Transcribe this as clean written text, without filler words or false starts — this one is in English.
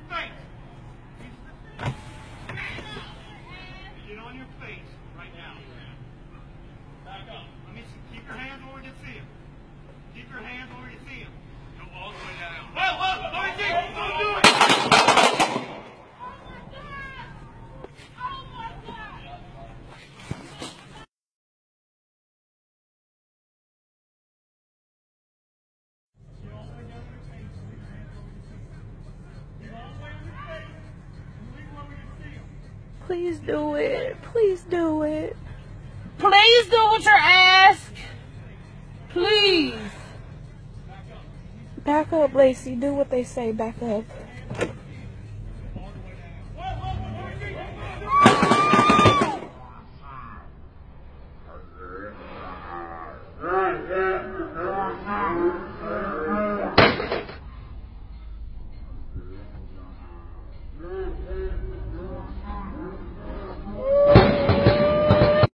face. Get on your face right now. Back up. Let me see. Keep your hands where we can see them. Keep your hands where we can see them. Go all the way down. Whoa, let me see. Don't do it. Please do it. Please do it. Please do what you're asked. Please. Back up, Lacey. Do what they say. Back up.